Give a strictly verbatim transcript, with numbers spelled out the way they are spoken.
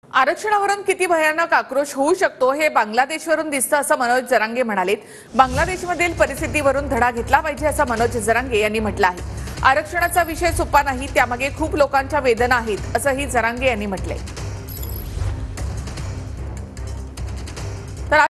आरक्षणावरून किती भयानक आक्रोश होऊ शकतो हे बांगलादेशवरून दिसतं असं मनोज जरांगे म्हणाले। बांगलादेशमधील परिस्थितीवरून धडा घेतला पाहिजे असं मनोज जरांगे यांनी म्हटलं आहे। आरक्षणाचा विषय सोपा नाही, त्यामागे खूप लोकांच्या वेदना आहेत असंही जरांगे यांनी म्हटलंय।